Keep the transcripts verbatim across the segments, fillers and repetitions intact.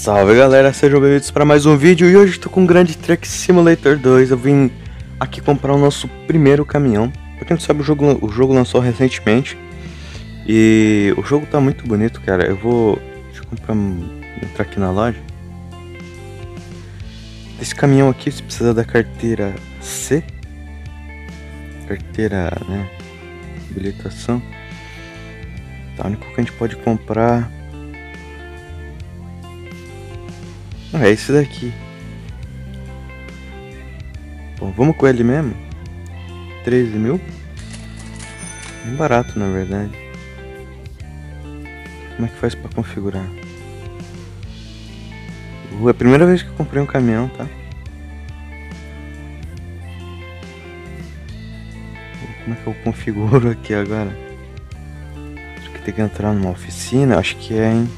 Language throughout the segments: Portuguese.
Salve galera, sejam bem-vindos para mais um vídeo e hoje estou com o Grand Truck Simulator dois. Eu vim aqui comprar o nosso primeiro caminhão. Pra quem não sabe, o jogo, o jogo lançou recentemente e o jogo tá muito bonito, cara. Eu vou deixa eu comprar, entrar aqui na loja. Esse caminhão aqui, você precisa da carteira C, carteira, né, habilitação. Tá, o único que a gente pode comprar é esse daqui. Bom, vamos com ele mesmo. treze mil. Bem barato, na verdade. Como é que faz pra configurar? Uh, é a primeira vez que eu comprei um caminhão, tá? Como é que eu configuro aqui agora? Acho que tem que entrar numa oficina. Acho que é, hein?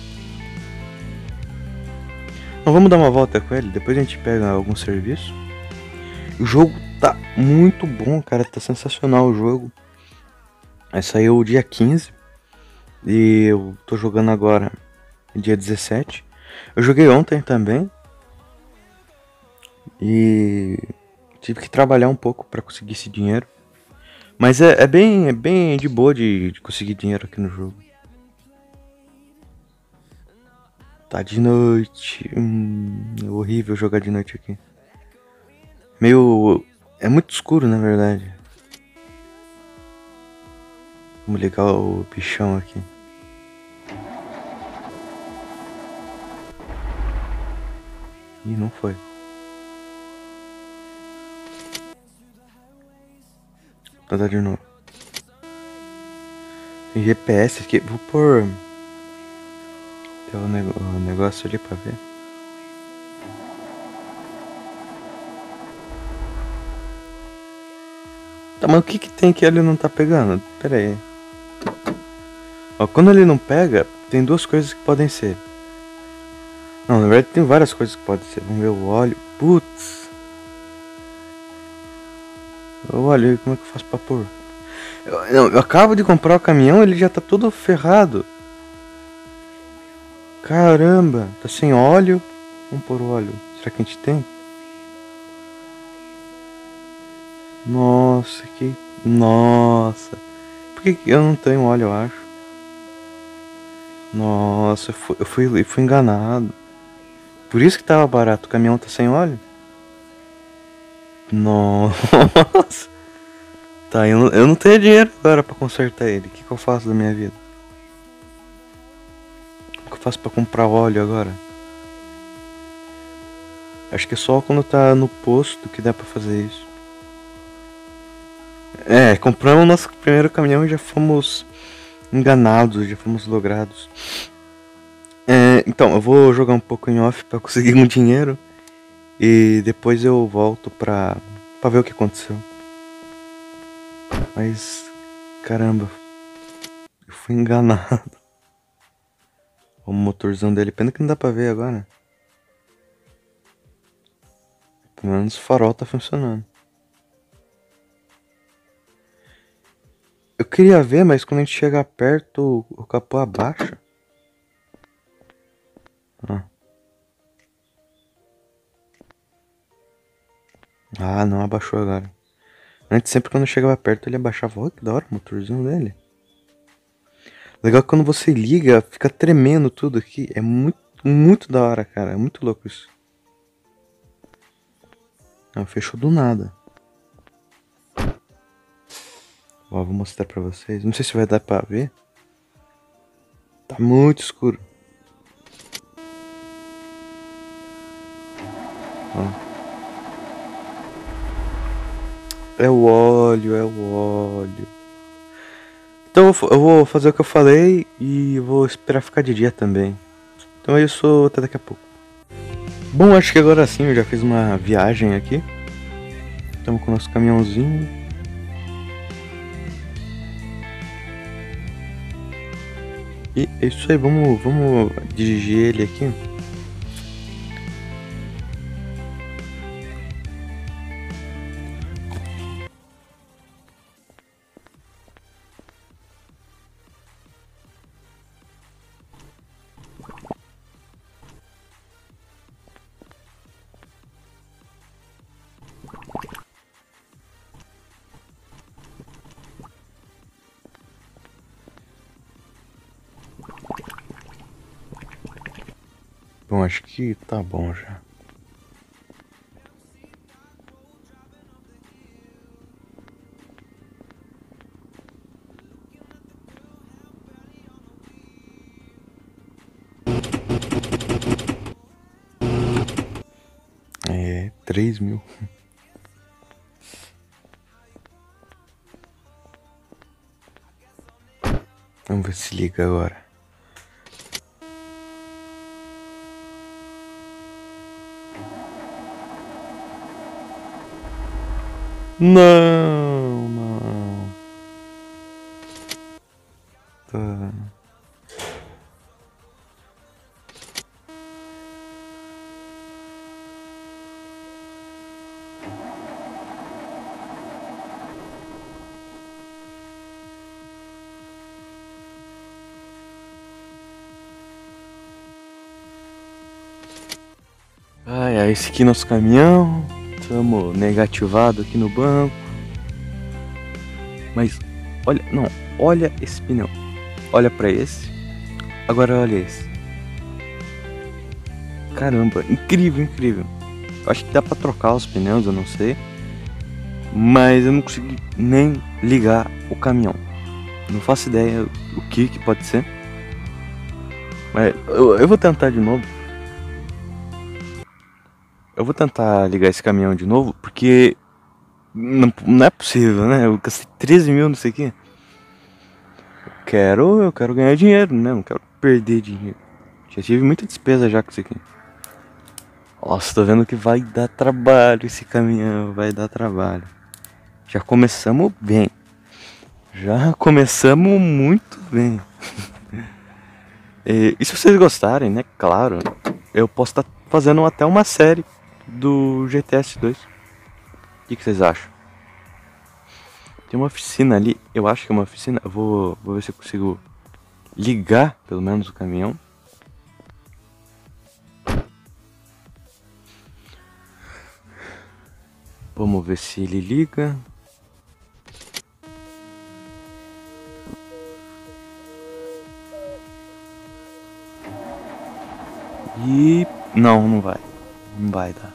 Então, vamos dar uma volta com ele, depois a gente pega algum serviço. O jogo tá muito bom, cara, tá sensacional o jogo. Aí saiu dia quinze e eu tô jogando agora dia dezessete. Eu joguei ontem também e tive que trabalhar um pouco pra conseguir esse dinheiro. Mas é, é, bem, é bem de boa de, de conseguir dinheiro aqui no jogo. Tá de noite. Hum, é horrível jogar de noite aqui. Meio... é muito escuro, na verdade. Vamos ligar o bichão aqui. Ih, não foi. Vou tentar de novo. Tem G P S aqui. Vou pôr... tem o, nego... o negócio ali pra ver. Tá, mas o que que tem que ele não tá pegando? Pera aí. Ó, quando ele não pega, tem duas coisas que podem ser. Não, na verdade tem várias coisas que podem ser. Vamos ver o óleo. Putz. O óleo, como é que eu faço pra pôr? Eu, eu, eu acabo de comprar o caminhão, ele já tá todo ferrado. Caramba, tá sem óleo. Vamos pôr o óleo. Será que a gente tem? Nossa, que... Nossa. Por que que eu não tenho óleo, eu acho? Nossa, eu fui, eu fui, eu fui enganado. Por isso que tava barato. O caminhão tá sem óleo? Nossa. Tá, eu não, eu não tenho dinheiro agora pra consertar ele. O que, que eu faço da minha vida? O que eu faço pra comprar óleo agora? Acho que é só quando tá no posto que dá pra fazer isso. É, compramos o nosso primeiro caminhão e já fomos enganados, já fomos logrados. É, então, eu vou jogar um pouco em off pra conseguir um dinheiro. E depois eu volto pra, pra ver o que aconteceu. Mas, caramba, eu fui enganado. O motorzão dele, pena que não dá pra ver agora. Pelo menos o farol tá funcionando. Eu queria ver, mas quando a gente chega perto, o capô abaixa. Ah, ah não abaixou agora. Antes, sempre quando eu chegava perto, ele abaixava. Olha que da hora o motorzinho dele. Legal que quando você liga, fica tremendo tudo aqui. É muito, muito da hora, cara. É muito louco isso. Não, fechou do nada. Ó, vou mostrar pra vocês. Não sei se vai dar pra ver. Tá muito escuro. Ó. É o óleo, é o óleo. Então eu vou fazer o que eu falei e vou esperar ficar de dia também. Então é isso, até daqui a pouco. Bom, acho que agora sim eu já fiz uma viagem aqui. Estamos com o nosso caminhãozinho. E é isso aí, vamos, vamos dirigir ele aqui. Bom, acho que tá bom já. É, três mil. Vamos ver se liga agora. Não, não. Tá. Ai, ai, esse aqui é nosso caminhão. Estamos negativado aqui no banco. Mas olha, não, olha esse pneu. Olha pra esse. Agora olha esse. Caramba, incrível, incrível. Eu acho que dá pra trocar os pneus, eu não sei. Mas eu não consegui nem ligar o caminhão. Não faço ideia o que que pode ser. Mas eu, eu vou tentar de novo. Eu vou tentar ligar esse caminhão de novo, porque não, não é possível, né? Eu gastei treze mil, não sei o que. Eu quero, eu quero ganhar dinheiro, né? Não quero perder dinheiro. Já tive muita despesa já com isso aqui. Nossa, tô vendo que vai dar trabalho esse caminhão, vai dar trabalho. Já começamos bem. Já começamos muito bem. E, e se vocês gostarem, né? Claro, eu posso estar fazendo até uma série do G T S dois. O que, que vocês acham? Tem uma oficina ali, eu acho que é uma oficina. Eu vou, vou ver se eu consigo ligar pelo menos o caminhão. Vamos ver se ele liga. E não, não vai. Não vai dar.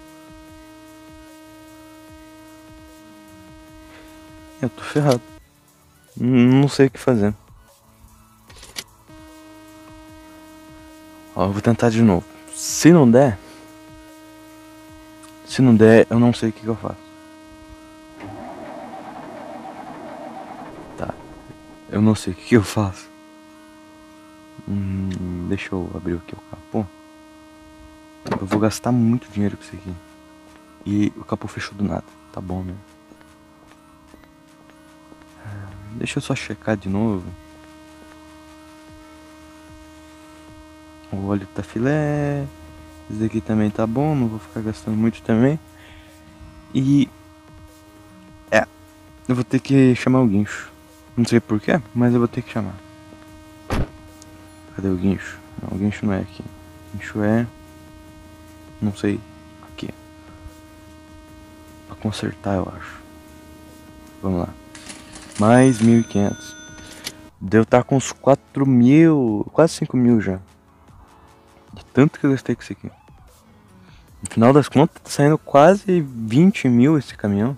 Eu tô ferrado. Não sei o que fazer. Ó, eu vou tentar de novo. Se não der, se não der, eu não sei o que, que eu faço. Tá. Eu não sei o que, que eu faço. Hum, deixa eu abrir aqui o capô. Eu vou gastar muito dinheiro com isso aqui. E o capô fechou do nada. Tá bom, né? Deixa eu só checar de novo. O óleo tá filé. Esse daqui também tá bom. Não vou ficar gastando muito também. E... É. Eu vou ter que chamar o guincho. Não sei porquê, mas eu vou ter que chamar. Cadê o guincho? Não, o guincho não é aqui. O guincho é... Não sei. Aqui. Pra consertar, eu acho. Vamos lá. Mais mil e quinhentos. Devo estar com uns quatro mil, quase cinco mil já. De tanto que eu gastei com isso aqui. No final das contas, tá saindo quase vinte mil esse caminhão.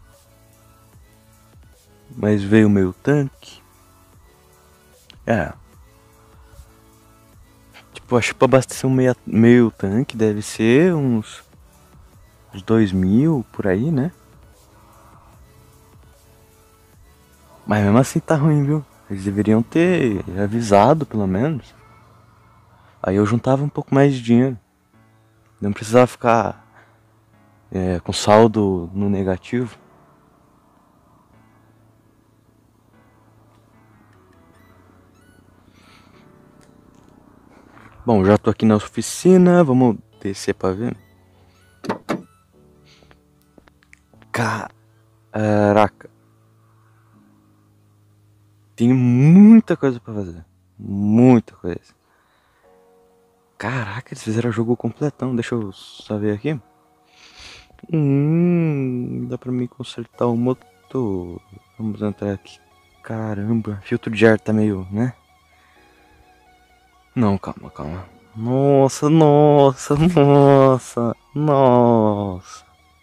Mas veio o meu tanque. É. Tipo, acho que pra abastecer um meio, meio tanque deve ser uns... Uns dois mil por aí, né? Mas mesmo assim tá ruim, viu? Eles deveriam ter avisado, pelo menos. Aí eu juntava um pouco mais de dinheiro. Não precisava ficar é, com saldo no negativo. Bom, já tô aqui na oficina. Vamos descer pra ver. Caraca. Tem muita coisa pra fazer. Muita coisa. Caraca, eles fizeram o jogo completão. Deixa eu só ver aqui. Hum, dá pra mim consertar o motor. Vamos entrar aqui. Caramba, filtro de ar tá meio, né? Não, calma, calma. Nossa, nossa, nossa, nossa,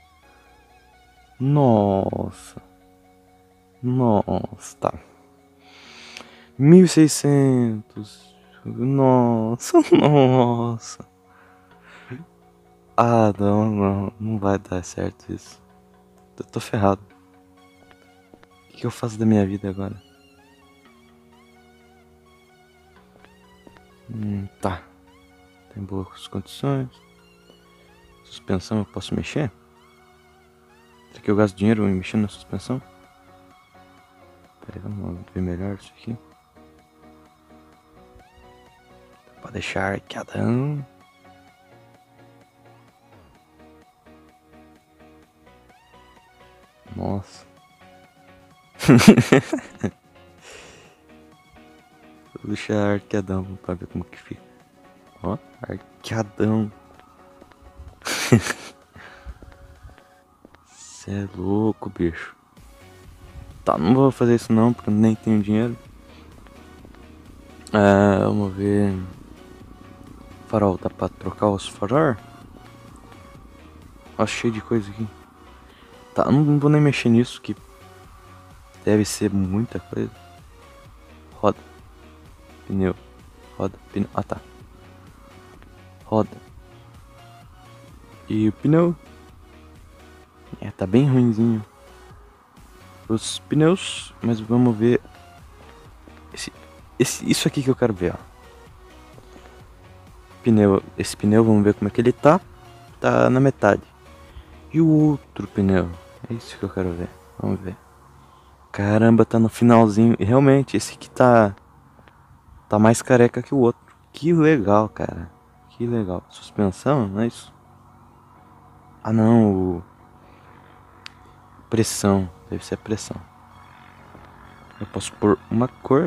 nossa, nossa, tá. Mil e seiscentos. Nossa, nossa. Ah, não, não, não vai dar certo isso. Eu tô ferrado. O que eu faço da minha vida agora? Hum, tá. Tem boas condições. Suspensão eu posso mexer? Será que eu gasto dinheiro mexendo na suspensão? Pera aí, vamos ver melhor isso aqui. Pode deixar arqueadão. Nossa. Vou deixar arqueadão pra ver como que fica. Ó, arqueadão. Cê é louco, bicho. Tá, não vou fazer isso não, porque eu nem tenho dinheiro. É, vamos ver. Farol, dá pra trocar os farol? Ó, cheio de coisa aqui. Tá, não vou nem mexer nisso, que deve ser muita coisa. Roda. Pneu. Roda, pneu. Ah, tá. Roda. E o pneu. É, tá bem ruinzinho. Os pneus, mas vamos ver. Esse, esse, isso aqui que eu quero ver, ó. Pneu, esse pneu, vamos ver como é que ele tá. Tá na metade. E o outro pneu? É isso que eu quero ver. Vamos ver. Caramba, tá no finalzinho. E realmente, esse aqui tá. Tá mais careca que o outro. Que legal, cara. Que legal. Suspensão, não é isso? Ah, não. O... Pressão. Deve ser a pressão. Eu posso pôr uma cor.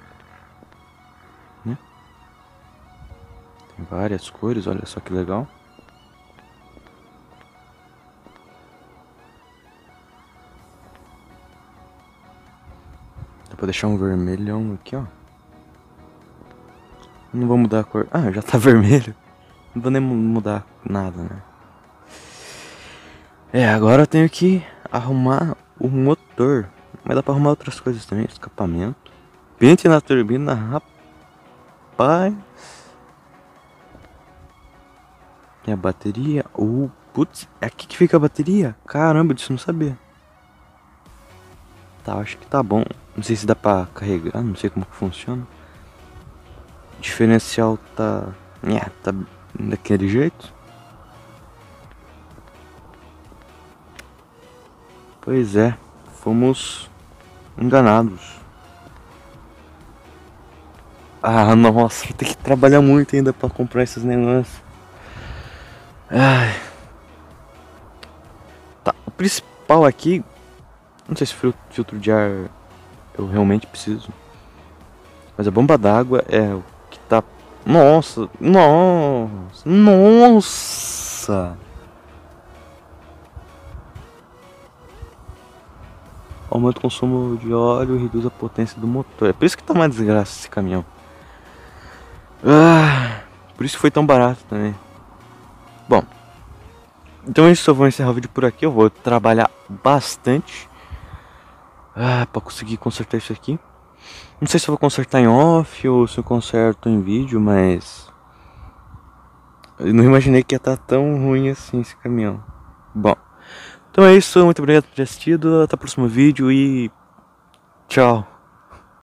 Né? Tem várias cores, olha só que legal. Dá pra deixar um vermelhão aqui, ó. Não vou mudar a cor. Ah, já tá vermelho. Não vou nem mudar nada, né? É, agora eu tenho que arrumar o motor. Mas dá pra arrumar outras coisas também. Escapamento. Pente na turbina, rapaz. Tem a bateria. Uh, putz, é aqui que fica a bateria? Caramba, disso eu não sabia. Tá, acho que tá bom. Não sei se dá pra carregar, não sei como que funciona. O diferencial tá... É, tá daquele jeito. Pois é, fomos enganados. Ah, nossa, vou ter que trabalhar muito ainda pra comprar esses negócios. Ai. Tá, o principal aqui... Não sei se filtro de ar eu realmente preciso. Mas a bomba d'água é o que tá... Nossa, nossa, nossa. Aumenta o consumo de óleo e reduz a potência do motor. É por isso que tá uma desgraça esse caminhão. Ah, por isso foi tão barato também. Bom, então é isso, eu vou encerrar o vídeo por aqui. Eu vou trabalhar bastante ah, pra conseguir consertar isso aqui. Não sei se eu vou consertar em off ou se eu conserto em vídeo, mas... Eu não imaginei que ia estar tão ruim assim esse caminhão. Bom, então é isso, muito obrigado por ter assistido. Até o próximo vídeo e... Tchau.